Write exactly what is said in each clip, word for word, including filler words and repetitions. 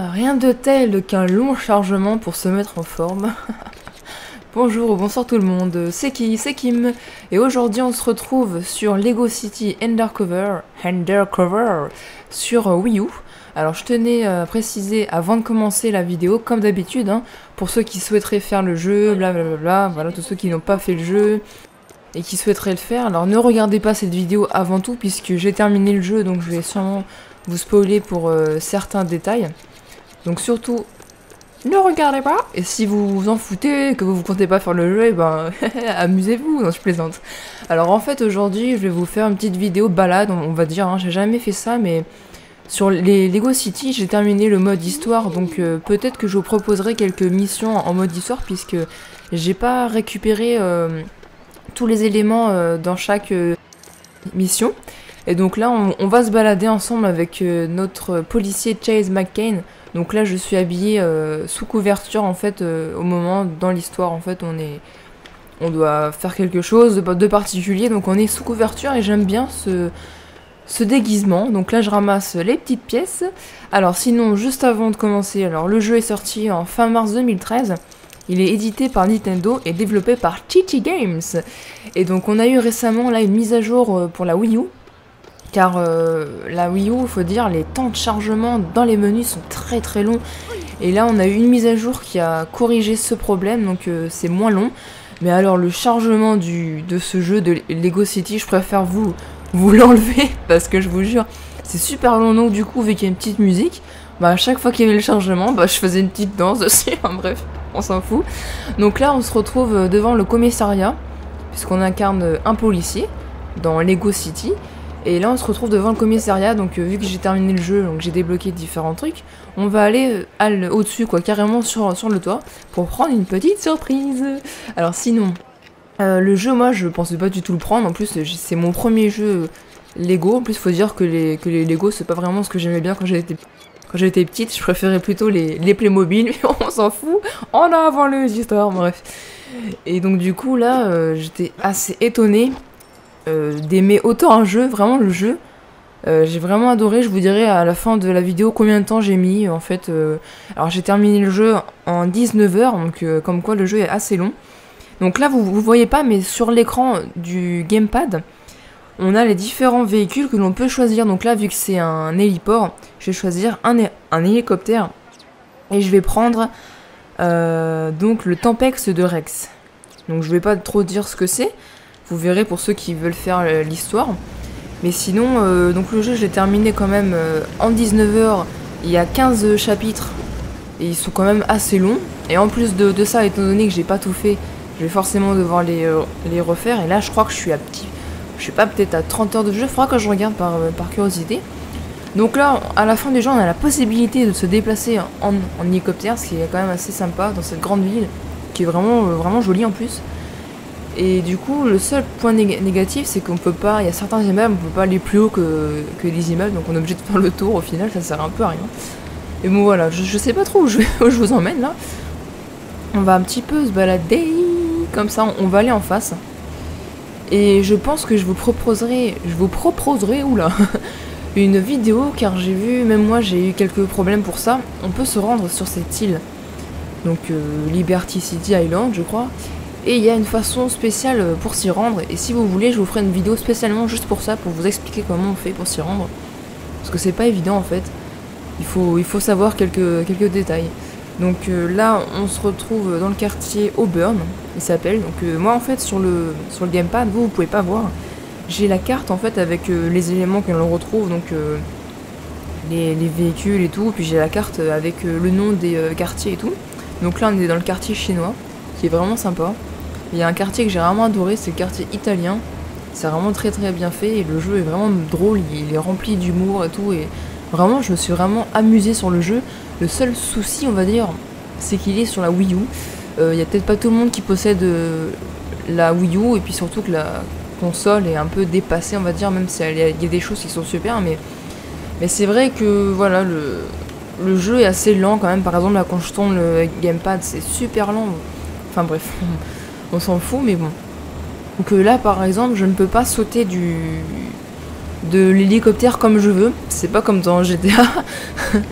Rien de tel qu'un long chargement pour se mettre en forme. Bonjour ou bonsoir tout le monde, c'est qui? C'est Kim. Et aujourd'hui on se retrouve sur Lego City Undercover, Undercover sur Wii U. Alors je tenais à préciser avant de commencer la vidéo, comme d'habitude, hein, pour ceux qui souhaiteraient faire le jeu, blablabla, voilà, tous ceux qui n'ont pas fait le jeu et qui souhaiteraient le faire. Alors ne regardez pas cette vidéo avant tout puisque j'ai terminé le jeu, donc je vais sûrement vous spoiler pour euh, certains détails. Donc surtout, ne regardez pas. Et si vous vous en foutez, que vous ne comptez pas faire le jeu, et ben amusez-vous, non je plaisante. Alors en fait aujourd'hui, je vais vous faire une petite vidéo balade, on va dire, hein, j'ai jamais fait ça, mais sur les Lego City, j'ai terminé le mode histoire, donc euh, peut-être que je vous proposerai quelques missions en mode histoire, puisque j'ai pas récupéré euh, tous les éléments euh, dans chaque euh, mission. Et donc là, on, on va se balader ensemble avec euh, notre policier Chase McCain. Donc là, je suis habillée euh, sous couverture, en fait, euh, au moment, dans l'histoire, en fait, on est... On doit faire quelque chose de, de particulier, donc on est sous couverture, et j'aime bien ce... ce déguisement. Donc là je ramasse les petites pièces. Alors sinon, juste avant de commencer, alors le jeu est sorti en fin mars deux mille treize. Il est édité par Nintendo et développé par T T Games. Et donc on a eu récemment là une mise à jour pour la Wii U. Car euh, la Wii U, il faut dire, les temps de chargement dans les menus sont très très longs. Et là on a eu une mise à jour qui a corrigé ce problème, donc euh, c'est moins long. Mais alors le chargement du, de ce jeu de Lego City, je préfère vous... vous l'enlevez parce que je vous jure c'est super long, donc du coup vu qu'il y a une petite musique, bah à chaque fois qu'il y avait le chargement, bah je faisais une petite danse dessus. Enfin bref, on s'en fout. Donc là on se retrouve devant le commissariat puisqu'on incarne un policier dans Lego City, et là on se retrouve devant le commissariat. Donc euh, vu que j'ai terminé le jeu, donc j'ai débloqué différents trucs, on va aller euh, au-dessus quoi, carrément sur, sur le toit pour prendre une petite surprise. Alors sinon Euh, le jeu, moi, je pensais pas du tout le prendre. En plus, c'est mon premier jeu Lego. En plus, faut dire que les, que les Lego, c'est pas vraiment ce que j'aimais bien quand j'étais quand j'étais petite. Je préférais plutôt les, les Playmobil, mais on s'en fout. On a avant les histoires, bref. Et donc, du coup, là, euh, j'étais assez étonnée euh, d'aimer autant un jeu, vraiment le jeu. Euh, j'ai vraiment adoré. Je vous dirai à la fin de la vidéo combien de temps j'ai mis, en fait. Euh... Alors, j'ai terminé le jeu en dix-neuf heures, donc euh, comme quoi le jeu est assez long. Donc là, vous ne voyez pas, mais sur l'écran du gamepad, on a les différents véhicules que l'on peut choisir. Donc là, vu que c'est un héliport, je vais choisir un, hé un hélicoptère. Et je vais prendre euh, donc le Tempex de Rex. Donc je vais pas trop dire ce que c'est. Vous verrez pour ceux qui veulent faire l'histoire. Mais sinon, euh, donc le jeu, je l'ai terminé quand même euh, en dix-neuf heures. Il y a quinze chapitres. Et ils sont quand même assez longs. Et en plus de, de ça, étant donné que j'ai pas tout fait, je vais forcément devoir les, euh, les refaire. Et là, je crois que je suis à petit... Je sais pas, peut-être à trente heures de jeu. Il faudra que je regarde par, euh, par curiosité. Donc là, à la fin du jeu, on a la possibilité de se déplacer en, en hélicoptère, ce qui est quand même assez sympa dans cette grande ville, qui est vraiment, euh, vraiment jolie en plus. Et du coup, le seul point nég négatif, c'est qu'on peut pas... Il y a certains immeubles, on peut pas aller plus haut que, que les immeubles. Donc on est obligé de faire le tour. Au final, ça sert un peu à rien. Et bon, voilà. Je, je sais pas trop où je, où je vous emmène, là. On va un petit peu se balader... Comme ça, on va aller en face. Et je pense que je vous proposerai... Je vous proposerai... Oula une vidéo, car j'ai vu... Même moi, j'ai eu quelques problèmes pour ça. On peut se rendre sur cette île. Donc, euh, Liberty City Island, je crois. Et il y a une façon spéciale pour s'y rendre. Et si vous voulez, je vous ferai une vidéo spécialement juste pour ça, pour vous expliquer comment on fait pour s'y rendre. Parce que c'est pas évident, en fait. Il faut, il faut savoir quelques, quelques détails. Donc euh, là, on se retrouve dans le quartier Auburn, il s'appelle. Donc euh, moi, en fait, sur le, sur le gamepad, vous, vous pouvez pas voir. J'ai la carte, en fait, avec euh, les éléments que l'on retrouve, donc euh, les, les véhicules et tout. Puis j'ai la carte avec euh, le nom des euh, quartiers et tout. Donc là, on est dans le quartier chinois, qui est vraiment sympa. Il y a un quartier que j'ai vraiment adoré, c'est le quartier italien. C'est vraiment très très bien fait, et le jeu est vraiment drôle, il est rempli d'humour et tout. Et vraiment, je me suis vraiment amusée sur le jeu. Le seul souci, on va dire, c'est qu'il est sur la Wii U. Il euh, y a peut-être pas tout le monde qui possède euh, la Wii U, et puis surtout que la console est un peu dépassée, on va dire, même si il y a des choses qui sont super, mais, mais c'est vrai que voilà, le, le jeu est assez lent quand même. Par exemple, là, quand je tourne le gamepad, c'est super lent. Enfin bref, on s'en fout, mais bon. Donc euh, là, par exemple, je ne peux pas sauter du de l'hélicoptère comme je veux. C'est pas comme dans G T A.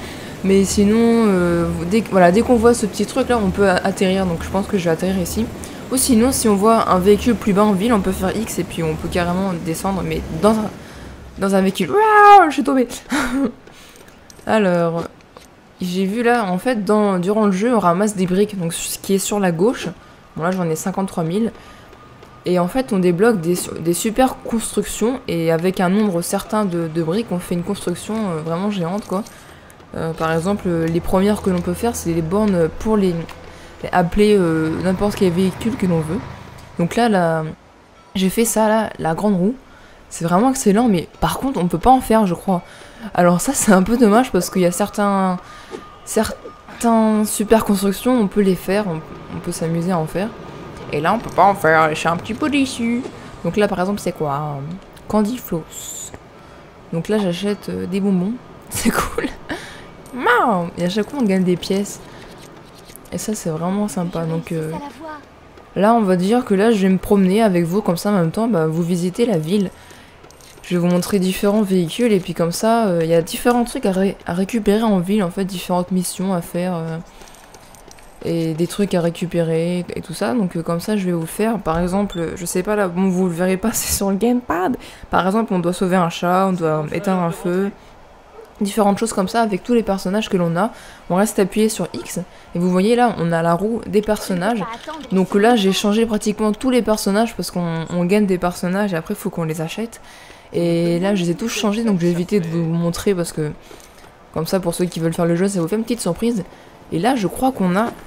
Mais sinon, euh, dès, voilà, dès qu'on voit ce petit truc là, on peut atterrir. Donc je pense que je vais atterrir ici. Ou sinon, si on voit un véhicule plus bas en ville, on peut faire X et puis on peut carrément descendre, mais dans un, dans un véhicule. Waouh, je suis tombée. Alors, j'ai vu là, en fait, dans, durant le jeu, on ramasse des briques, donc ce qui est sur la gauche. Bon là, j'en ai cinquante-trois mille. Et en fait, on débloque des, des super constructions, et avec un nombre certain de, de briques, on fait une construction euh, vraiment géante, quoi. Euh, par exemple, les premières que l'on peut faire, c'est les bornes pour les... appeler euh, n'importe quel véhicule que l'on veut. Donc là, là j'ai fait ça, là, la grande roue. C'est vraiment excellent, mais par contre, on peut pas en faire, je crois. Alors ça, c'est un peu dommage, parce qu'il y a certains... certains super constructions, on peut les faire, on, on peut s'amuser à en faire. Et là, on peut pas en faire, je suis un petit peu déçu. Donc là, par exemple, c'est quoi? Candy Floss. Donc là, j'achète euh, des bonbons. C'est cool. Et à chaque fois, on gagne des pièces. Et ça, c'est vraiment sympa. Donc euh, là, on va dire que là, je vais me promener avec vous. Comme ça, en même temps, bah, vous visitez la ville. Je vais vous montrer différents véhicules. Et puis comme ça, il euh, y a différents trucs à, ré à récupérer en ville. En fait, différentes missions à faire. Euh, et des trucs à récupérer et tout ça. Donc euh, comme ça, je vais vous faire. Par exemple, je sais pas là, bon, vous le verrez pas, c'est sur le gamepad. Par exemple, on doit sauver un chat, on doit éteindre un feu. Différentes choses comme ça avec tous les personnages que l'on a. On reste appuyé sur X et vous voyez là on a la roue des personnages. Donc là j'ai changé pratiquement tous les personnages parce qu'on on gagne des personnages et après il faut qu'on les achète. Et là je les ai tous changés, donc je vais éviter de vous montrer parce que comme ça pour ceux qui veulent faire le jeu ça vous fait une petite surprise. Et là je crois qu'on a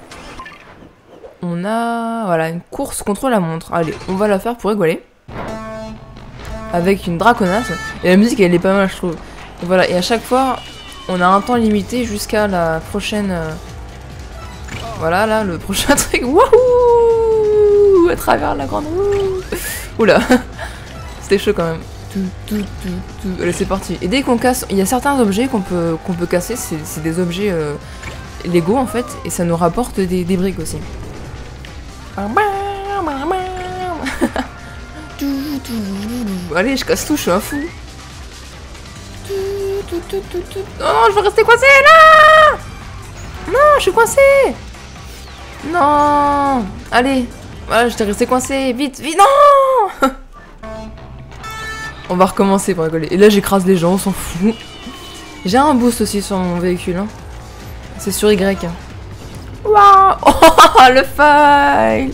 on a voilà une course contre la montre. Allez, on va la faire pour rigoler avec une draconasse et la musique elle est pas mal je trouve. Et voilà, et à chaque fois, on a un temps limité jusqu'à la prochaine... Euh... Voilà, là, le prochain truc. Wouhou! À travers la grande roue. Oula. C'était chaud quand même. Tout, tout, tout, tout. Allez, c'est parti. Et dès qu'on casse... Il y a certains objets qu'on peut, qu'on peut casser. C'est des objets euh, Lego, en fait. Et ça nous rapporte des, des briques aussi. Allez, je casse tout, je suis un fou. Non, non, je veux rester coincé là. Non, je suis coincé. Non. Allez. Voilà, j'étais resté coincé. Vite, vite. Non. On va recommencer pour rigoler. Et là, j'écrase les gens, on s'en fout. J'ai un boost aussi sur mon véhicule. Hein. C'est sur Y. Waouh. Oh, le fail.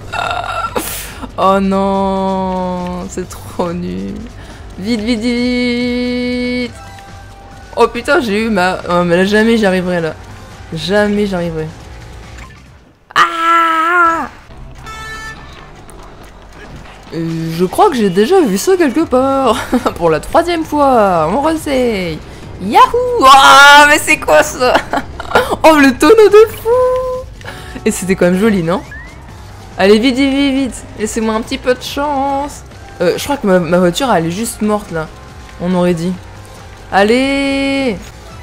Oh non. C'est trop nul. Vite, vite, vite. Oh putain, j'ai eu ma... Oh, mais là, jamais j'y arriverai, là. Jamais j'y arriverai. Ah euh, Je crois que j'ai déjà vu ça quelque part. Pour la troisième fois. On réessaye. Yahoo. Ah, mais c'est quoi ça? Oh, le tonneau de fou. Et c'était quand même joli, non? Allez, vite, vite, vite, vite. Laissez-moi un petit peu de chance. Euh, je crois que ma, ma voiture, elle est juste morte, là. On aurait dit. Allez!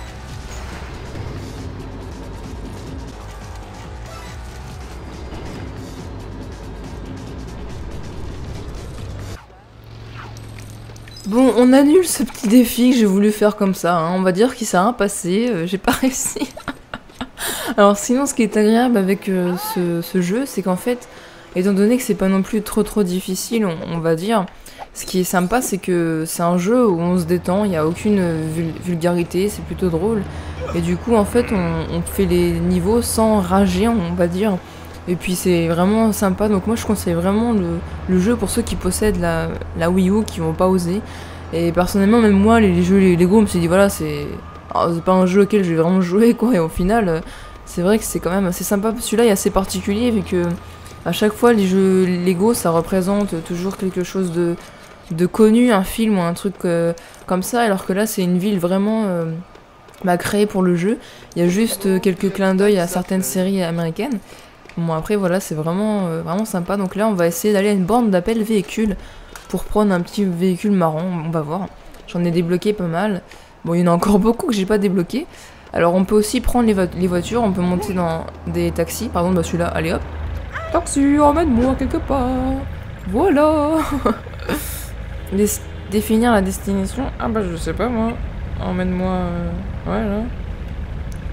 Bon, on annule ce petit défi que j'ai voulu faire comme ça. Hein. On va dire qu'il s'est rien passé. Euh, j'ai pas réussi. Alors sinon, ce qui est agréable avec euh, ce, ce jeu, c'est qu'en fait, étant donné que c'est pas non plus trop trop difficile, on, on va dire... Ce qui est sympa, c'est que c'est un jeu où on se détend, il n'y a aucune vul vulgarité, c'est plutôt drôle. Et du coup, en fait, on, on fait les niveaux sans rager, on va dire. Et puis c'est vraiment sympa, donc moi je conseille vraiment le, le jeu pour ceux qui possèdent la, la Wii U, qui vont pas oser. Et personnellement, même moi, les, les jeux les Lego, je me suis dit, voilà, c'est pas un jeu auquel je vais vraiment jouer, quoi. Et au final, c'est vrai que c'est quand même assez sympa. Celui-là est assez particulier, vu que à chaque fois, les jeux Lego, ça représente toujours quelque chose de... de connu, un film ou un truc euh, comme ça, alors que là c'est une ville vraiment euh, bah, créée pour le jeu. Il y a juste euh, quelques clins d'œil à certaines séries américaines. Bon après voilà, c'est vraiment, euh, vraiment sympa. Donc là on va essayer d'aller à une borne d'appel véhicule pour prendre un petit véhicule marron, on va voir. J'en ai débloqué pas mal. Bon il y en a encore beaucoup que j'ai pas débloqué. Alors on peut aussi prendre les, vo les voitures, on peut monter dans des taxis. Par exemple bah, celui-là, allez hop. Taxi, emmène-moi quelque part. Voilà. Des définir la destination. Ah bah je sais pas moi. Emmène-moi... Euh... Ouais là.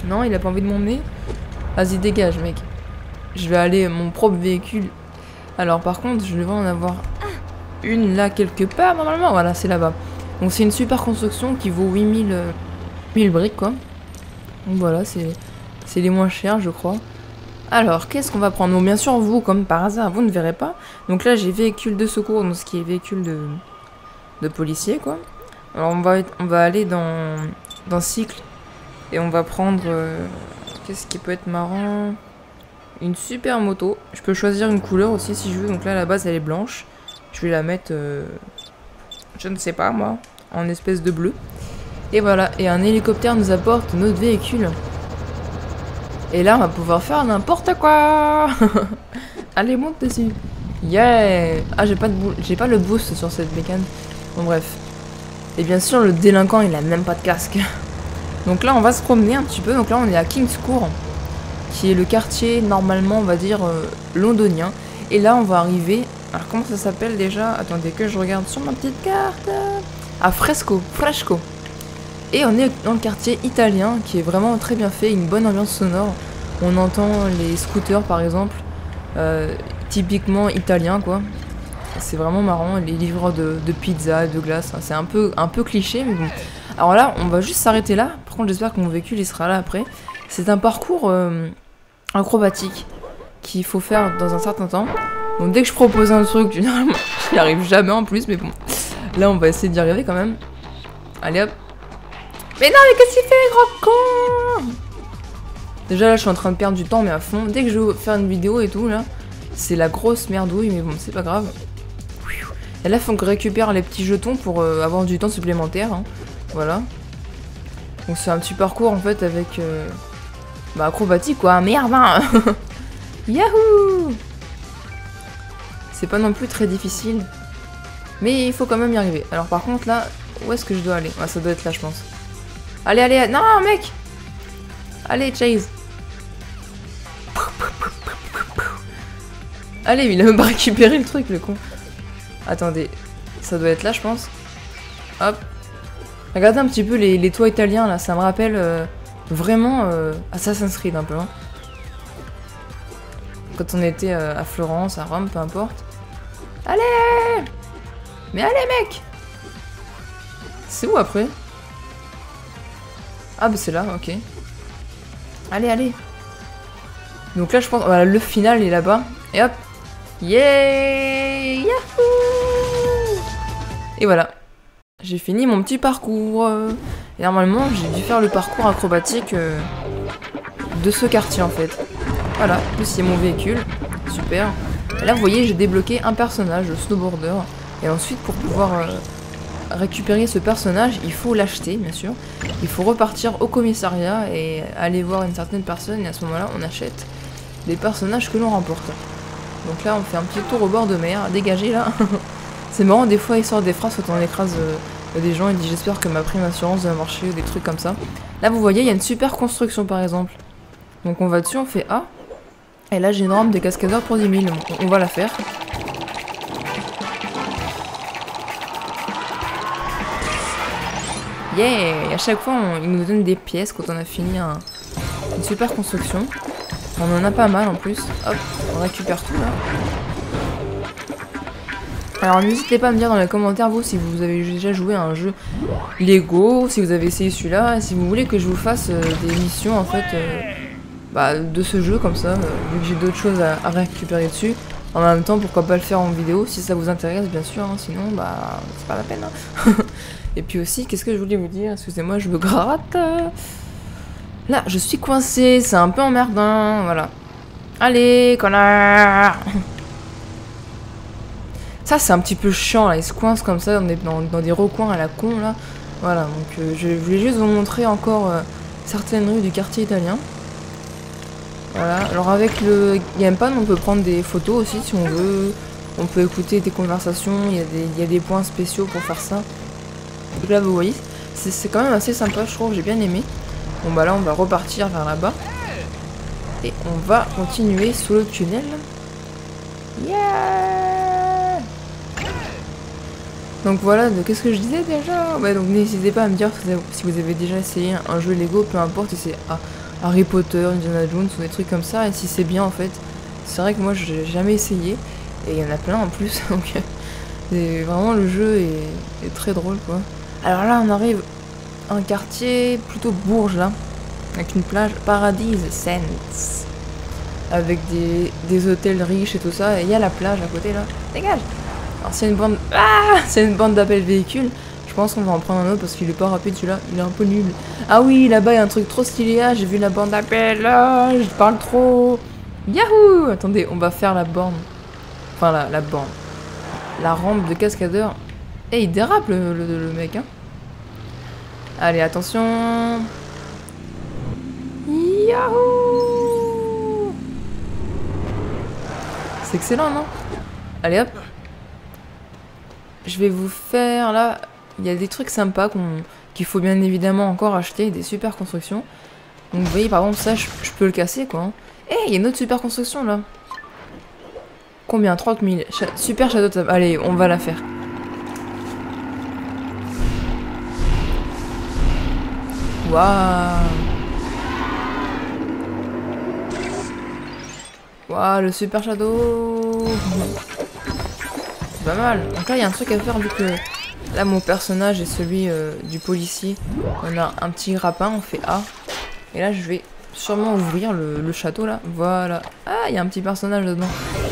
Non, il a pas envie de m'emmener. Vas-y, dégage, mec. Je vais aller mon propre véhicule. Alors, par contre, je devrais en avoir une là quelque part, normalement. Voilà, c'est là-bas. Donc, c'est une super construction qui vaut huit mille, euh, mille briques, quoi. Donc, voilà, c'est les moins chers, je crois. Alors, qu'est-ce qu'on va prendre? Bon, bien sûr, vous, comme par hasard, vous ne verrez pas. Donc là, j'ai véhicule de secours, donc ce qui est véhicule de, de policier, quoi. Alors, on va, on va aller dans, dans cycle. Et on va prendre... Euh, qu'est-ce qui peut être marrant? Une super moto. Je peux choisir une couleur aussi si je veux. Donc là, à la base, elle est blanche. Je vais la mettre... Euh, je ne sais pas, moi. En espèce de bleu. Et voilà. Et un hélicoptère nous apporte notre véhicule. Et là, on va pouvoir faire n'importe quoi. Allez, monte dessus. Yeah. Ah, j'ai pas, de j'ai pas le boost sur cette bécane. Bon, bref. Et bien sûr, le délinquant, il a même pas de casque. Donc là, on va se promener un petit peu. Donc là, on est à King's Court, qui est le quartier, normalement, on va dire, euh, londonien. Et là, on va arriver... Alors, comment ça s'appelle déjà? Attendez que je regarde sur ma petite carte. À Fresco. Fresco. Et on est dans le quartier italien, qui est vraiment très bien fait, une bonne ambiance sonore. On entend les scooters, par exemple, euh, typiquement italien, quoi. C'est vraiment marrant, les livreurs de, de pizza et de glace. Hein. C'est un peu, un peu cliché, mais bon. Alors là, on va juste s'arrêter là. Par contre, j'espère que mon véhicule, il sera là après. C'est un parcours euh, acrobatique qu'il faut faire dans un certain temps. Donc dès que je propose un truc, généralement, j'y arrive jamais en plus, mais bon. Là, on va essayer d'y arriver quand même. Allez, hop. Mais non, mais qu'est-ce qu'il fait, gros con? Déjà là, je suis en train de perdre du temps, mais à fond. Dès que je veux faire une vidéo et tout, là, c'est la grosse merdouille, mais bon, c'est pas grave. Et là, il faut qu'on récupère les petits jetons pour euh, avoir du temps supplémentaire. Hein. Voilà. Donc c'est un petit parcours, en fait, avec... Euh, bah, acrobatique, quoi. Merde, hein. Yahoo! C'est pas non plus très difficile. Mais il faut quand même y arriver. Alors par contre, là, où est-ce que je dois aller? Ah, ça doit être là, je pense. Allez, allez, non, mec! Allez, Chase! Allez, il a même pas récupéré le truc, le con. Attendez, ça doit être là, je pense. Hop. Regardez un petit peu les, les toits italiens, là. Ça me rappelle euh, vraiment euh, Assassin's Creed, un peu. Hein. Quand on était euh, à Florence, à Rome, peu importe. Allez! Mais allez, mec! C'est où, après? Ah bah c'est là, ok. Allez, allez. Donc là je pense, voilà, le final est là-bas. Et hop. Yeah! Yahoo! Et voilà. J'ai fini mon petit parcours. Et normalement j'ai dû faire le parcours acrobatique euh, de ce quartier en fait. Voilà, plus c'est mon véhicule. Super. Et là vous voyez j'ai débloqué un personnage, le snowboarder. Et ensuite pour pouvoir... Euh, récupérer ce personnage, il faut l'acheter bien sûr. Il faut repartir au commissariat et aller voir une certaine personne et à ce moment-là on achète les personnages que l'on remporte. Donc là on fait un petit tour au bord de mer, dégagé là. C'est marrant, des fois il sort des phrases quand on écrase euh, des gens, il dit j'espère que ma prime assurance va marcher ou des trucs comme ça. Là vous voyez il y a une super construction par exemple. Donc on va dessus, on fait A. Et là j'ai une rampe des cascadeurs pour dix mille, on, on va la faire. Yeah! Et à chaque fois, on, il nous donne des pièces quand on a fini un, une super construction. On en a pas mal en plus. Hop, on récupère tout là. Alors n'hésitez pas à me dire dans les commentaires, vous, si vous avez déjà joué à un jeu Lego, si vous avez essayé celui-là, et si vous voulez que je vous fasse euh, des missions en fait euh, bah, de ce jeu comme ça, euh, vu que j'ai d'autres choses à, à récupérer dessus. En même temps, pourquoi pas le faire en vidéo, si ça vous intéresse bien sûr, hein, sinon bah c'est pas la peine. Hein. Et puis aussi, qu'est-ce que je voulais vous dire? Excusez-moi, je me gratte. Là, je suis coincée, c'est un peu emmerdant, voilà. Allez, connard! Ça, c'est un petit peu chiant, là, il se coince comme ça, on est dans, dans des recoins à la con, là. Voilà, donc euh, je voulais juste vous montrer encore euh, certaines rues du quartier italien. Voilà, alors avec le gamepad, on peut prendre des photos aussi, si on veut. On peut écouter des conversations, il y a des, il y a des points spéciaux pour faire ça. Donc là vous voyez, c'est quand même assez sympa, je trouve, j'ai bien aimé. Bon bah là on va repartir vers là-bas. Et on va continuer sous le tunnel. Yeah! Donc voilà, qu'est-ce que je disais déjà? Ouais, donc n'hésitez pas à me dire si vous avez déjà essayé un jeu Lego, peu importe si c'est ah, Harry Potter, Indiana Jones ou des trucs comme ça, et si c'est bien en fait. C'est vrai que moi j'ai jamais essayé, et il y en a plein en plus, donc et vraiment le jeu est, est très drôle quoi. Alors là on arrive à un quartier plutôt Bourges là, avec une plage Paradise Sands, avec des, des hôtels riches et tout ça, et il y a la plage à côté là. Dégage! Alors c'est une bande. Ah, c'est une bande d'appels véhicules. Je pense qu'on va en prendre un autre parce qu'il est pas rapide celui-là, il est un peu nul. Ah oui, là-bas il y a un truc trop stylé, ah, j'ai vu la bande d'appels, ah, je parle trop. Yahoo! Attendez, on va faire la borne. Enfin la, la borne. La rampe de cascadeur. Eh, il dérape le, le, le mec, hein. Allez, attention. Yahoo! C'est excellent, non? Allez hop. Je vais vous faire là. Il y a des trucs sympas qu'on qu'il faut bien évidemment encore acheter, des super constructions. Donc vous voyez par exemple ça, je, je peux le casser quoi. Eh, hey, il y a une autre super construction là. Combien? trente mille. Cha super château de sable. Allez, on va la faire. Waouh. Waouh, le super château. C'est pas mal. Donc là, il y a un truc à faire vu que là, mon personnage est celui euh, du policier. On a un petit grappin, on fait A. Et là, je vais sûrement ouvrir le, le château là. Voilà. Ah, il y a un petit personnage dedans.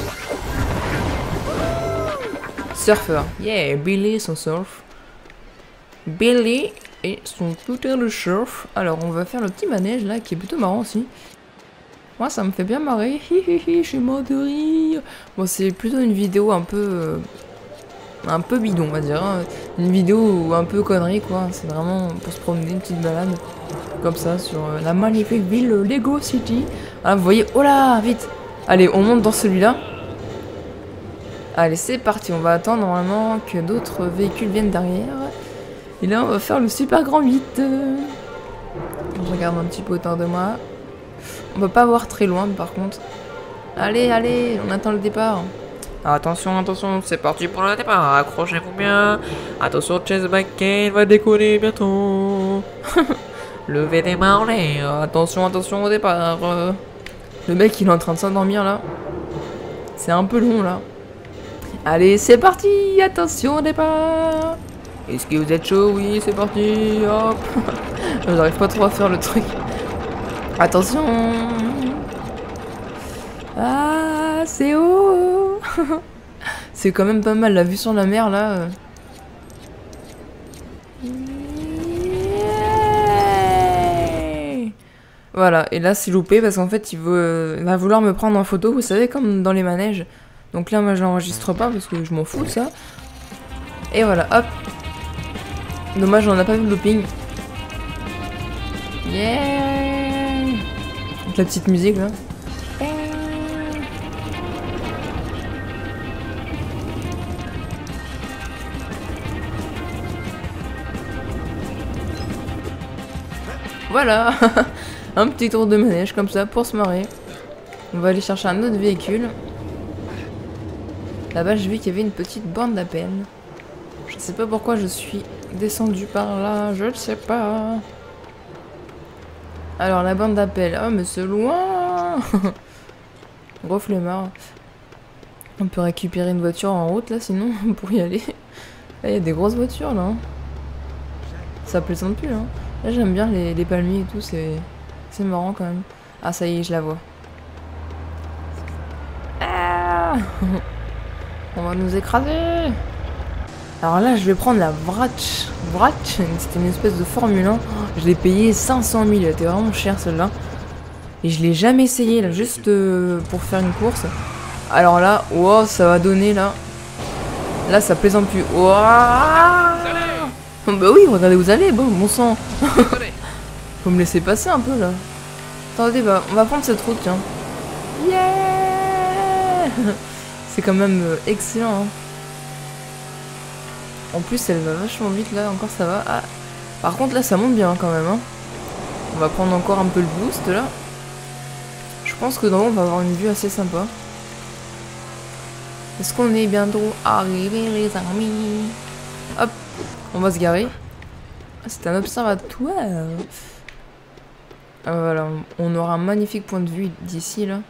Surfeur. Yeah, Billy, son surf. Billy et son putain de surf. Alors, on va faire le petit manège là, qui est plutôt marrant aussi. Moi, ça me fait bien marrer. Hihihi, je suis mort de rire. Bon, c'est plutôt une vidéo un peu... Euh, un peu bidon, on va dire. Hein. Une vidéo un peu connerie, quoi. C'est vraiment pour se promener, une petite balade. Comme ça, sur euh, la magnifique ville Lego City. Ah, vous voyez... Oh là, vite. Allez, on monte dans celui-là. Allez, c'est parti. On va attendre normalement que d'autres véhicules viennent derrière. Et là, on va faire le super grand huit. Je regarde un petit peu autour de moi. On peut pas voir très loin, par contre. Allez, allez, on attend le départ. Attention, attention, c'est parti pour le départ. Accrochez-vous bien. Attention, Chase McCain va décoller bientôt. Levez des mains en l'air. Attention, attention au départ. Le mec, il est en train de s'endormir, là. C'est un peu long, là. Allez, c'est parti. Attention au départ. Est-ce que vous êtes chaud? Oui, c'est parti. Hop. J'arrive pas trop à faire le truc. Attention. Ah, c'est haut. C'est quand même pas mal la vue sur la mer là. Yeah. Voilà, et là c'est loupé parce qu'en fait il, veut, il va vouloir me prendre en photo, vous savez, comme dans les manèges. Donc là moi je l'enregistre pas parce que je m'en fous de ça. Et voilà, hop. Dommage, on n'a pas vu le looping. Yeah. Avec la petite musique là. Voilà. Un petit tour de manège comme ça pour se marrer. On va aller chercher un autre véhicule. Là-bas j'ai vu qu'il y avait une petite borne d'appel. Je ne sais pas pourquoi je suis descendu par là, je ne sais pas. Alors la borne d'appel, oh mais c'est loin. Gros flemmard. On peut récupérer une voiture en route là sinon pour y aller. Là il y a des grosses voitures là. Hein. Ça plaisante plus hein. Là j'aime bien les, les palmiers et tout, c'est c'est marrant quand même. Ah ça y est, je la vois. Ah. On va nous écraser. Alors là je vais prendre la Vratch. Vratch, c'était une espèce de Formule un. Je l'ai payé cinq cent mille, elle était vraiment chère celle-là. Et je l'ai jamais essayé là, juste euh, pour faire une course. Alors là, wow, ça va donner là. Là ça plaisante plus. Wow. Bah oui, regardez où vous allez, bon, bon sang. Faut me laisser passer un peu là. Attendez, bah, on va prendre cette route, tiens. Yeah. C'est quand même euh, excellent. Hein. En plus, elle va vachement vite là, encore ça va. Ah. Par contre, là, ça monte bien quand même. Hein. On va prendre encore un peu le boost là. Je pense que dans haut, on va avoir une vue assez sympa. Est-ce qu'on est bientôt arrivés, les amis? Hop. On va se garer. C'est un observatoire. Ah, voilà, on aura un magnifique point de vue d'ici, là.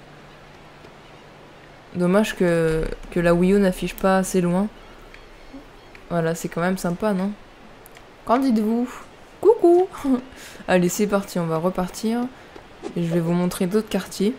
Dommage que, que la Wii U n'affiche pas assez loin. Voilà, c'est quand même sympa, non? Qu'en dites-vous? Coucou. Allez, c'est parti, on va repartir. Et je vais vous montrer d'autres quartiers.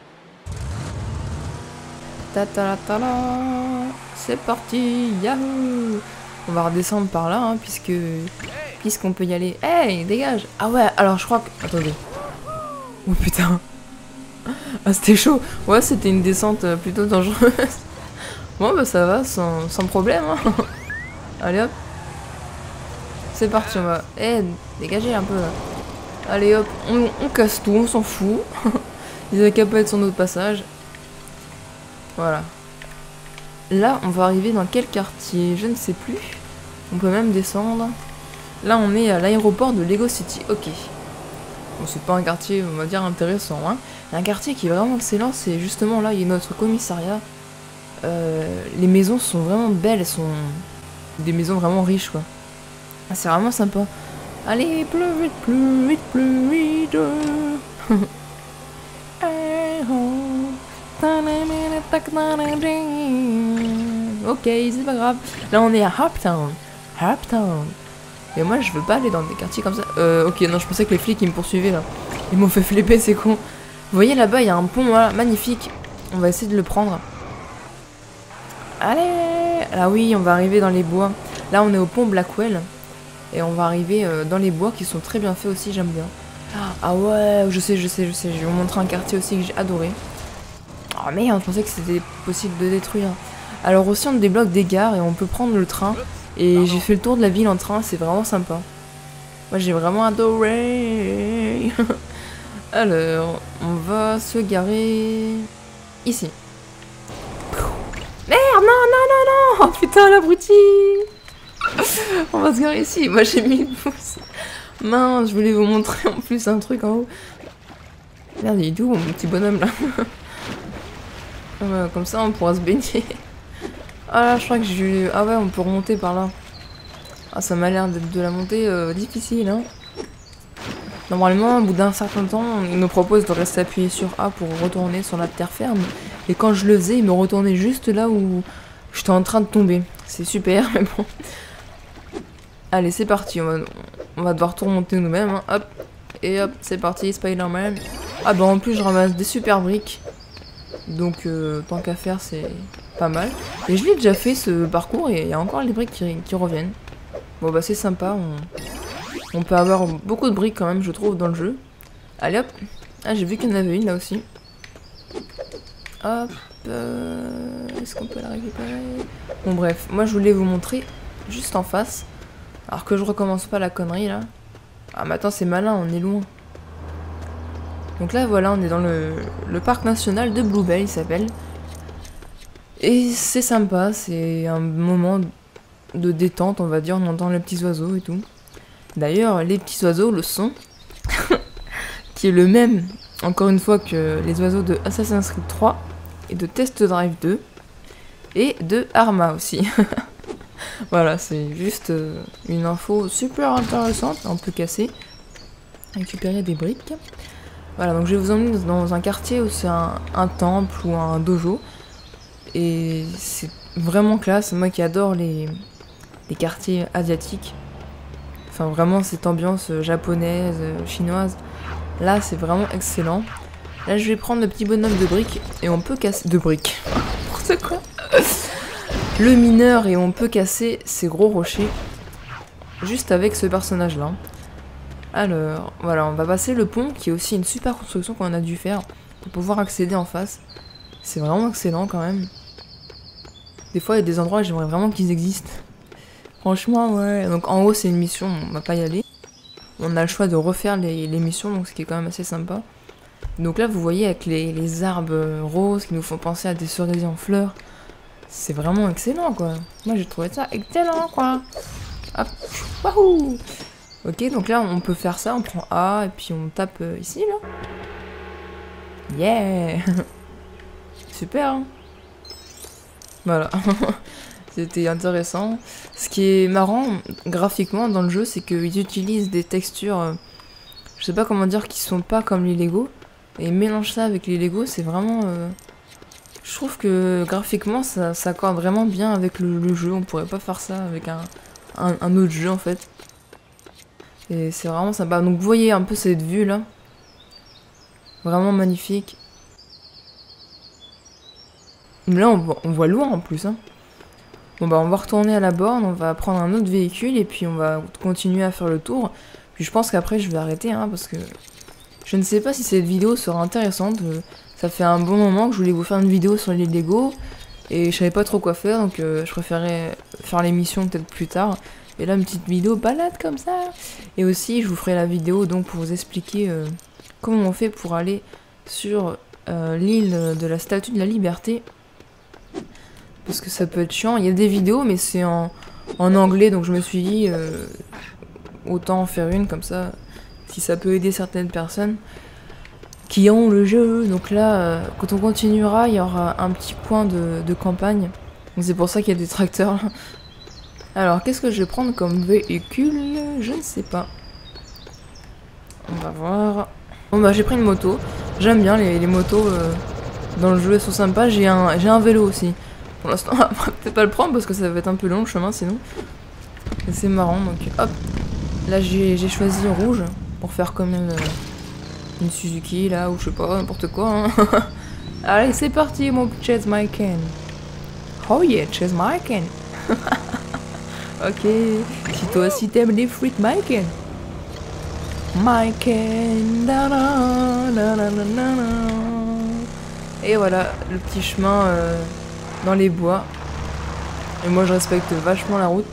Ta ta ta la. C'est parti, yahoo! On va redescendre par là, hein, puisque puisqu'on peut y aller. Hey, dégage! Ah ouais, alors je crois que... Attendez. Oh putain. Ah, c'était chaud. Ouais, c'était une descente plutôt dangereuse. Bon, bah ça va, sans, sans problème. Hein. Allez hop. C'est parti, on va... Eh, dégagez un peu là. Allez hop, on, on casse tout, on s'en fout. Ils avaient qu'à pas être sur notre passage. Voilà. Là, on va arriver dans quel quartier? Je ne sais plus. On peut même descendre. Là, on est à l'aéroport de Lego City. Ok. Bon, c'est pas un quartier, on va dire, intéressant. Hein. Un quartier qui est vraiment excellent, c'est justement là, il y a notre commissariat. Euh, les maisons sont vraiment belles, elles sont des maisons vraiment riches, quoi. Ah, c'est vraiment sympa. Allez, plus vite, plus vite, plus vite. Ok, c'est pas grave. Là, on est à Hoptown. Hoptown. Et moi, je veux pas aller dans des quartiers comme ça. Euh, ok, non, je pensais que les flics, ils me poursuivaient, là. Ils m'ont fait flipper, c'est con. Vous voyez, là-bas, il y a un pont, voilà, magnifique. On va essayer de le prendre. Allez. Ah oui, on va arriver dans les bois. Là, on est au pont Blackwell. Et on va arriver euh, dans les bois qui sont très bien faits aussi, j'aime bien. Ah ouais, je sais, je sais, je sais. Je vais vous montrer un quartier aussi que j'ai adoré. Oh merde, je pensais que c'était possible de détruire. Alors aussi, on débloque des gares et on peut prendre le train. Et j'ai fait le tour de la ville en train, c'est vraiment sympa. Moi, j'ai vraiment adoré. Alors, on va se garer ici. Merde, non, non, non, non. Oh putain, l'abruti. On va se garer ici. Moi, j'ai mis le pouce. Mince, je voulais vous montrer en plus un truc en haut. Merde, il est d'où mon petit bonhomme là? Ouais, comme ça, on pourra se baigner. Ah là, je crois que j'ai... Ah ouais, on peut remonter par là. Ah, ça m'a l'air d'être de la montée euh, difficile, hein. Normalement, au bout d'un certain temps, il me propose de rester appuyé sur A pour retourner sur la terre ferme. Et quand je le faisais, il me retournait juste là où j'étais en train de tomber. C'est super, mais bon. Allez, c'est parti. On va, on va devoir tout remonter nous-mêmes. Hein. Hop. Et hop, c'est parti, Spider-Man. Ah bah en plus, je ramasse des super briques. Donc, euh, tant qu'à faire, c'est pas mal. Et je l'ai déjà fait, ce parcours, et il y a encore les briques qui, qui reviennent. Bon bah c'est sympa. On, on peut avoir beaucoup de briques quand même, je trouve, dans le jeu. Allez hop. Ah, j'ai vu qu'il y en avait une là aussi. Hop. Euh, Est-ce qu'on peut la récupérer? Bon bref, moi je voulais vous montrer juste en face. Alors que je recommence pas la connerie là. Ah mais attends, c'est malin, on est loin. Donc là voilà, on est dans le, le parc national de Blue Bay, il s'appelle. Et c'est sympa, c'est un moment de détente, on va dire, on entend les petits oiseaux et tout. D'ailleurs, les petits oiseaux, le son, qui est le même, encore une fois, que les oiseaux de Assassin's Creed trois, et de Test Drive deux, et de Arma aussi. Voilà, c'est juste euh, une info super intéressante, un peu cassée. Récupérer des briques. Voilà, donc je vais vous emmener dans un quartier où c'est un, un temple ou un dojo. Et c'est vraiment classe, moi qui adore les, les quartiers asiatiques. Enfin vraiment cette ambiance japonaise, chinoise. Là c'est vraiment excellent. Là je vais prendre le petit bonhomme de briques et on peut casser... De briques. N'importe quoi. Le mineur et on peut casser ces gros rochers. Juste avec ce personnage là. Alors voilà, on va passer le pont qui est aussi une super construction qu'on a dû faire pour pouvoir accéder en face. C'est vraiment excellent quand même. Des fois il y a des endroits où j'aimerais vraiment qu'ils existent. Franchement ouais. Donc en haut c'est une mission, on va pas y aller. On a le choix de refaire les, les missions, donc ce qui est quand même assez sympa. Donc là vous voyez avec les, les arbres roses qui nous font penser à des cerisiers en fleurs. C'est vraiment excellent quoi. Moi j'ai trouvé ça excellent quoi. Hop, wahou. Ok, donc là on peut faire ça, on prend A et puis on tape euh, ici là. Yeah. Super hein. Voilà. C'était intéressant. Ce qui est marrant graphiquement dans le jeu, c'est qu'ils utilisent des textures euh, Je sais pas comment dire qu'ils sont pas comme les Lego. Et mélange ça avec les Lego, c'est vraiment... Euh... Je trouve que graphiquement, ça s'accorde vraiment bien avec le, le jeu. On pourrait pas faire ça avec un, un, un autre jeu, en fait. Et c'est vraiment sympa. Donc vous voyez un peu cette vue, là. Vraiment magnifique. Là, on voit, on voit loin, en plus, hein. Bon bah on va retourner à la borne, on va prendre un autre véhicule et puis on va continuer à faire le tour. Puis je pense qu'après je vais arrêter hein, parce que je ne sais pas si cette vidéo sera intéressante. Ça fait un bon moment que je voulais vous faire une vidéo sur les Lego et je savais pas trop quoi faire donc euh, je préférais faire l'émission peut-être plus tard. Et là une petite vidéo balade comme ça. Et aussi je vous ferai la vidéo donc pour vous expliquer euh, comment on fait pour aller sur euh, l'île de la Statue de la Liberté. Parce que ça peut être chiant. Il y a des vidéos, mais c'est en, en anglais, donc je me suis dit euh, autant en faire une comme ça, si ça peut aider certaines personnes qui ont le jeu. Donc là, euh, quand on continuera, il y aura un petit coin de, de campagne. Donc c'est pour ça qu'il y a des tracteurs. Là. Alors, qu'est-ce que je vais prendre comme véhicule? Je ne sais pas. On va voir. Bon bah j'ai pris une moto. J'aime bien les, les motos euh, dans le jeu, elles sont sympas. J'ai un, j'ai un vélo aussi. Pour l'instant, on va peut-être pas le prendre parce que ça va être un peu long le chemin sinon. Et c'est marrant, donc hop. Là, j'ai choisi rouge pour faire comme une, une Suzuki là, ou je sais pas, n'importe quoi. Hein. Allez, c'est parti, mon Chase Maiken. Oh yeah, Chase Maiken. Ok, si toi aussi t'aimes les frites Maiken. Maiken. Et voilà, le petit chemin. Euh, dans les bois. Et moi je respecte vachement la route.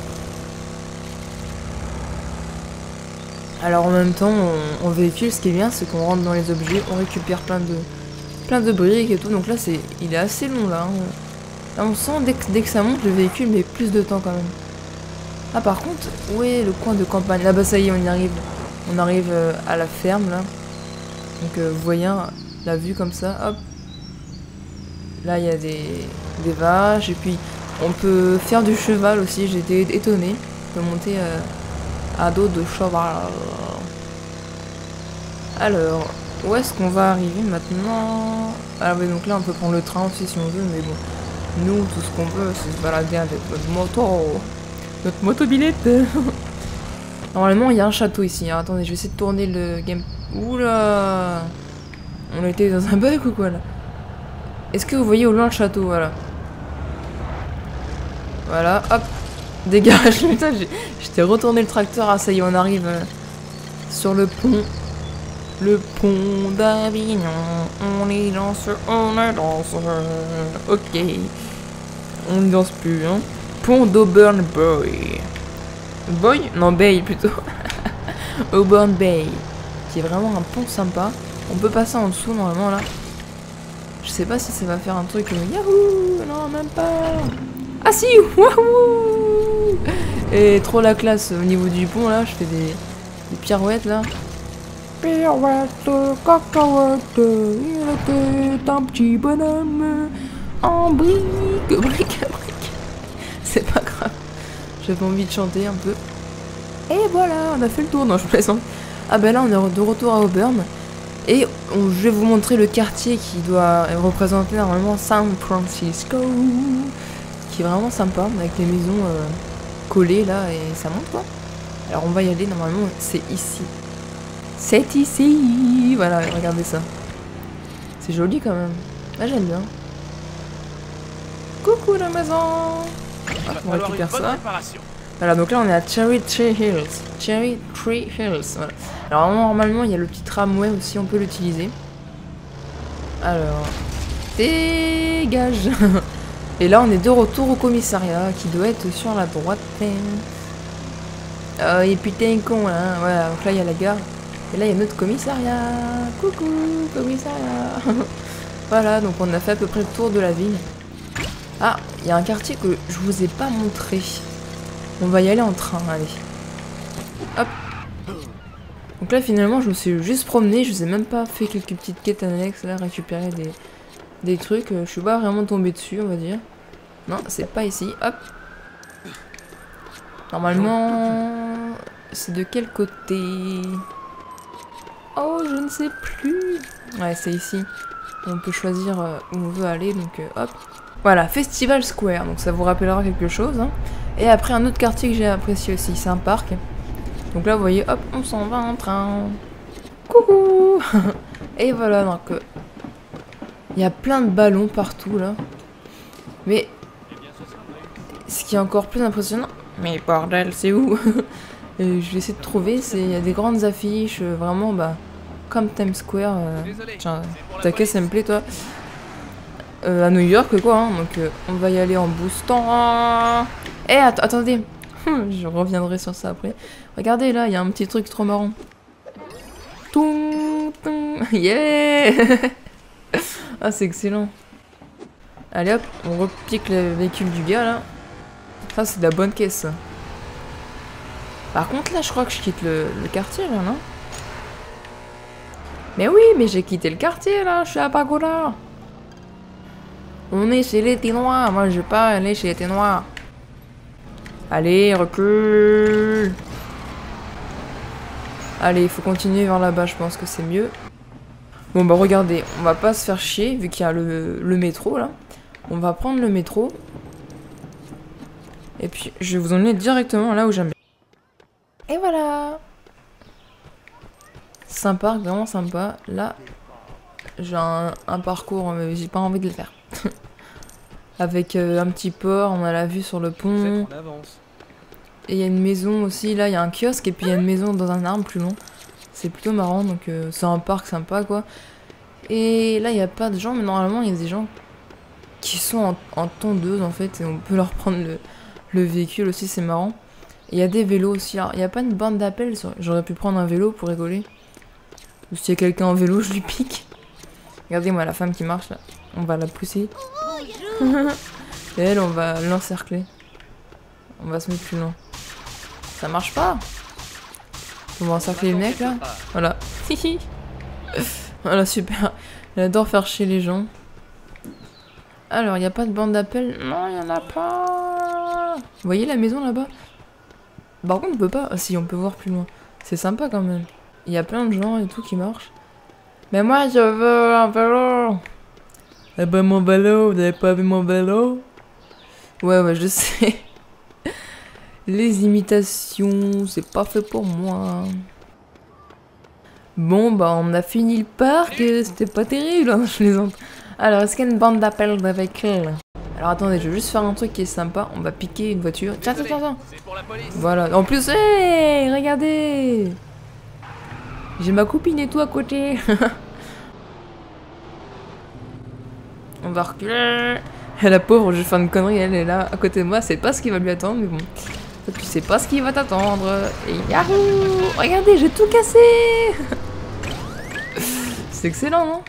Alors en même temps, on, on véhicule, ce qui est bien, c'est qu'on rentre dans les objets, on récupère plein de plein de briques et tout. Donc là, c'est, il est assez long là. Hein. Là, on sent dès que, dès que ça monte, le véhicule met plus de temps quand même. Ah par contre, où est le coin de campagne? Là bas ça y est, on y arrive. On arrive euh, à la ferme là. Donc euh, vous voyez hein, la vue comme ça, hop. Là, il y a des, des vaches, et puis on peut faire du cheval aussi, j'ai été étonnée. On peut monter euh, à dos de cheval. Alors, où est-ce qu'on va arriver maintenant? Ah oui, donc là, on peut prendre le train aussi si on veut, mais bon. Nous, tout ce qu'on veut, c'est se balader avec notre moto. Notre motobilette. Normalement, il y a un château ici. Hein. Attendez, je vais essayer de tourner le game... Oula! On était dans un bug ou quoi, là? Est-ce que vous voyez au loin le château? Voilà. Voilà, hop. Dégage. Putain, j'étais retourné le tracteur. Ah, ça y est, on arrive euh, sur le pont. Le pont d'Avignon. On est dans ce... On est dans ce... Ok. On ne danse plus, hein. Pont d'Auburn Bay. Boy? Non, Bay plutôt. Auburn Bay. Qui est vraiment un pont sympa. On peut passer en dessous, normalement, là. Je sais pas si ça va faire un truc euh, Yahoo! Non, même pas! Ah si! Wouhou! Et trop la classe au niveau du pont là, je fais des, des pirouettes là. Pirouette, cacahuète, il était un petit bonhomme en brique, brique, brique. C'est pas grave. J'avais envie de chanter un peu. Et voilà, on a fait le tour. Non, je plaisante. Ah ben là, on est de retour à Auburn. Et on, je vais vous montrer le quartier qui doit représenter normalement San Francisco, qui est vraiment sympa, avec les maisons euh, collées là, et ça monte quoi. Alors on va y aller, normalement c'est ici. C'est ici. Voilà, regardez ça. C'est joli quand même. Là j'aime bien. Coucou la maison. Ah, on récupère ça. Voilà, donc là on est à Cherry Tree Hills. Cherry Tree Hills, voilà. Alors normalement il y a le petit tramway aussi, on peut l'utiliser. Alors, dégage. Et là on est de retour au commissariat qui doit être sur la droite. Oh, et putain con hein. Voilà, donc là il y a la gare. Et là il y a notre commissariat. Coucou commissariat. Voilà, donc on a fait à peu près le tour de la ville. Ah, il y a un quartier que je vous ai pas montré. On va y aller en train, allez. Hop. Donc là finalement je me suis juste promené, je vous ai même pas fait quelques petites quêtes annexes là, récupérer des, des trucs. Je suis pas vraiment tombé dessus on va dire. Non, c'est pas ici, hop. Normalement... C'est de quel côté? Oh, je ne sais plus. Ouais, c'est ici. On peut choisir euh, où on veut aller, donc euh, hop. Voilà, Festival Square, donc ça vous rappellera quelque chose. Hein. Et après, un autre quartier que j'ai apprécié aussi, c'est un parc. Donc là, vous voyez, hop, on s'en va en train. Coucou. Et voilà, donc... Il euh, y a plein de ballons partout, là. Mais... Ce qui est encore plus impressionnant... Mais bordel, c'est où? Et je vais essayer de trouver, c'est il y a des grandes affiches, euh, vraiment, bah... Comme Times Square. Euh... Tiens, ta caisse, elle me plaît, toi. Euh, à New York, quoi, hein. Donc euh, on va y aller en boostant. Eh, att attendez. Je reviendrai sur ça après. Regardez, là, il y a un petit truc trop marrant. Toum, toum. Yeah. Ah, c'est excellent. Allez hop, on repique le véhicule du gars là. Ça c'est de la bonne caisse. Ça. Par contre là je crois que je quitte le, le quartier là, non? Mais oui, mais j'ai quitté le quartier là, je suis à Pagoda. On est chez les Ténoirs, moi je vais pas aller chez les Ténoirs. Allez, recule. Allez, il faut continuer vers là-bas, je pense que c'est mieux. Bon bah regardez, on va pas se faire chier vu qu'il y a le, le métro là. On va prendre le métro. Et puis je vais vous emmener directement là où j'aime. Et voilà. Sympa, vraiment sympa. Là, j'ai un, un parcours, mais j'ai pas envie de le faire. Avec euh, un petit port, on a la vue sur le pont. Et il y a une maison aussi, là il y a un kiosque et puis il y a une maison dans un arbre plus long. C'est plutôt marrant, donc euh, c'est un parc sympa quoi. Et là il n'y a pas de gens, mais normalement il y a des gens qui sont en, en tondeuse en fait. Et on peut leur prendre le, le véhicule aussi, c'est marrant. Il y a des vélos aussi, alors il n'y a pas une bande d'appel, j'aurais pu prendre un vélo pour rigoler. Ou s'il y a quelqu'un en vélo, je lui pique. Regardez-moi la femme qui marche là, on va la pousser. Et elle, on va l'encercler. On va se mettre plus loin. Ça marche pas. On va encercler le mec là. Voilà. Voilà, super. Elle adore faire chier les gens. Alors, il n'y a pas de bande d'appel. Non, il n'y en a pas. Vous voyez la maison là-bas? Par contre, on peut pas. Ah, si, on peut voir plus loin. C'est sympa quand même. Il y a plein de gens et tout qui marchent. Mais moi, je veux un vélo. Eh ben, mon vélo, vous n'avez pas vu mon vélo? Ouais, ouais, je sais. Les imitations, c'est pas fait pour moi. Bon, bah, on a fini le parc, c'était pas terrible, hein, je les entends. Alors, est-ce qu'il y a une bande d'appel avec elle? Alors, attendez, je vais juste faire un truc qui est sympa. On va piquer une voiture. Tiens, tiens, tiens, tiens. Voilà, en plus, hé, hey, regardez. J'ai ma copine et tout à côté. On va reculer. Et la pauvre, je vais faire une connerie, elle est là à côté de moi, c'est pas ce qui va lui attendre, mais bon. Tu sais pas ce qui va t'attendre. Et yahoo! Regardez, j'ai tout cassé! C'est excellent, non?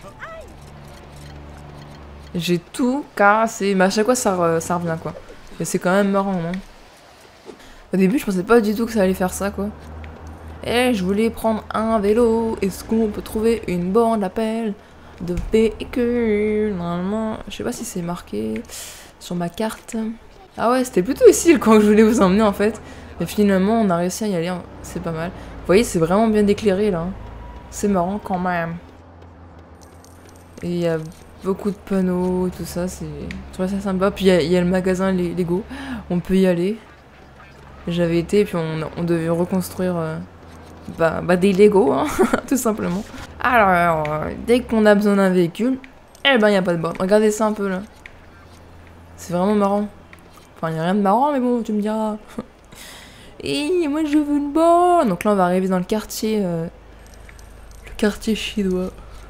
J'ai tout cassé. Mais à chaque fois, ça, ça revient, quoi. Mais c'est quand même marrant, non? Au début, je pensais pas du tout que ça allait faire ça, quoi. Et je voulais prendre un vélo. Est-ce qu'on peut trouver une bande d'appel de véhicule? Normalement, je sais pas si c'est marqué sur ma carte. Ah ouais, c'était plutôt ici le coin que je voulais vous emmener en fait. Et finalement, on a réussi à y aller, c'est pas mal. Vous voyez, c'est vraiment bien éclairé là. C'est marrant quand même. Et il y a beaucoup de panneaux et tout ça, c'est... Je trouve ça sympa. Puis il y, y a le magasin Lego, on peut y aller. J'avais été et puis on, on devait reconstruire euh, bah, bah des Lego, hein, tout simplement. Alors, euh, dès qu'on a besoin d'un véhicule, eh ben il n'y a pas de borne. Regardez ça un peu là. C'est vraiment marrant. Enfin, il n'y a rien de marrant, mais bon, tu me diras. Et moi, je veux une borne. Donc là, on va arriver dans le quartier... Euh, le quartier chinois.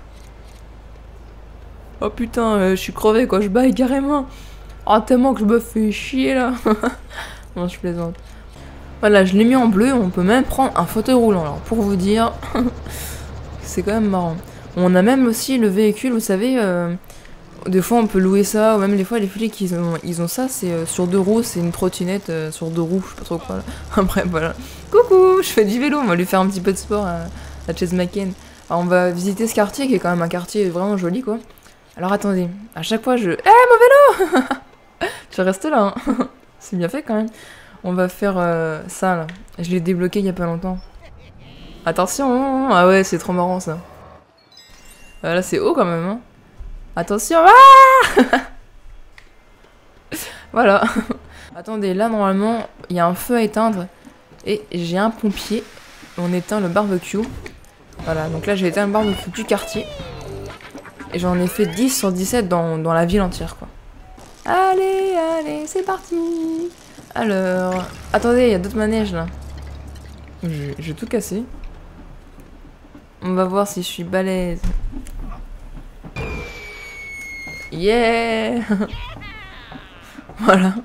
Oh putain, euh, je suis crevé, quoi. Je baille carrément. Oh, tellement que je me fais chier, là. Non, je plaisante. Voilà, je l'ai mis en bleu. On peut même prendre un fauteuil roulant. Alors, pour vous dire... c'est quand même marrant. On a même aussi le véhicule, vous savez... Euh, des fois on peut louer ça, ou même des fois les flics ils ont, ils ont ça, c'est euh, sur deux roues, c'est une trottinette euh, sur deux roues, je sais pas trop quoi là. Bref, voilà. Coucou, je fais du vélo, on va lui faire un petit peu de sport à, à Chase McCain. Alors on va visiter ce quartier qui est quand même un quartier vraiment joli quoi. Alors attendez, à chaque fois je... Eh hey, mon vélo. Je reste là, hein. C'est bien fait quand même. On va faire euh, ça là, je l'ai débloqué il y a pas longtemps. Attention. Ah ouais, c'est trop marrant ça. Euh, là, c'est haut quand même. Hein. Attention. Ah voilà. Attendez, là, normalement, il y a un feu à éteindre. Et j'ai un pompier. On éteint le barbecue. Voilà, donc là, j'ai éteint le barbecue du quartier. Et j'en ai fait dix sur dix-sept dans, dans la ville entière, quoi. Allez, allez, c'est parti. Alors... Attendez, il y a d'autres manèges, là. Je, je vais tout casser. On va voir si je suis balèze. Yeah. Voilà.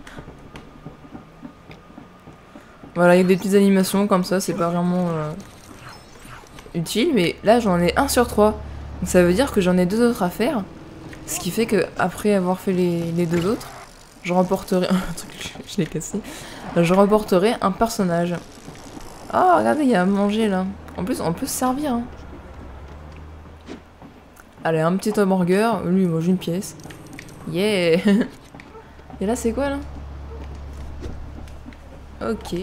Voilà, il y a des petites animations comme ça, c'est pas vraiment euh, utile, mais là j'en ai un sur trois. Donc ça veut dire que j'en ai deux autres à faire. Ce qui fait que après avoir fait les, les deux autres, je remporterai... un truc, je l'ai cassé. Je remporterai un personnage. Oh, regardez, il y a à manger là. En plus, on peut se servir. Hein. Allez, un petit hamburger. Lui, il mange une pièce. Yeah. Et là, c'est quoi là? Ok.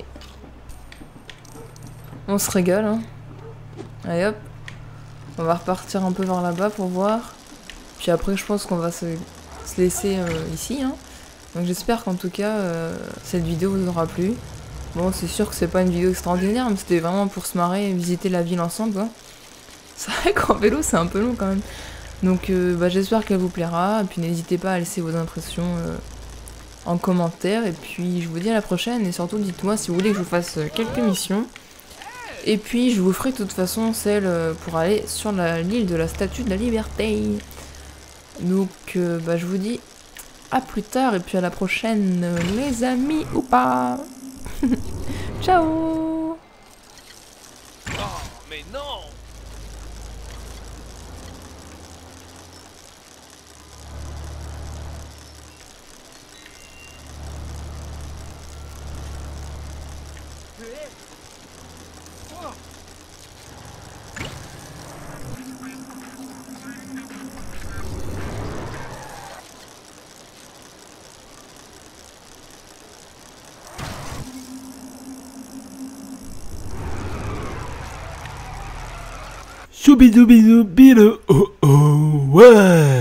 On se régale. Hein. Allez hop. On va repartir un peu vers là-bas pour voir. Puis après, je pense qu'on va se, se laisser euh, ici. Hein. Donc j'espère qu'en tout cas, euh, cette vidéo vous aura plu. Bon, c'est sûr que c'est pas une vidéo extraordinaire, mais c'était vraiment pour se marrer et visiter la ville ensemble. Quoi. C'est vrai qu'en vélo, c'est un peu long quand même. Donc euh, bah, j'espère qu'elle vous plaira. Et puis n'hésitez pas à laisser vos impressions euh, en commentaire. Et puis je vous dis à la prochaine. Et surtout, dites-moi si vous voulez que je vous fasse quelques missions. Et puis je vous ferai de toute façon celle pour aller sur l'île de la Statue de la Liberté. Donc euh, bah, je vous dis à plus tard et puis à la prochaine les amis ou pas. Ciao. Oh, mais non. Choubidou bidou bidou oh oh ouais.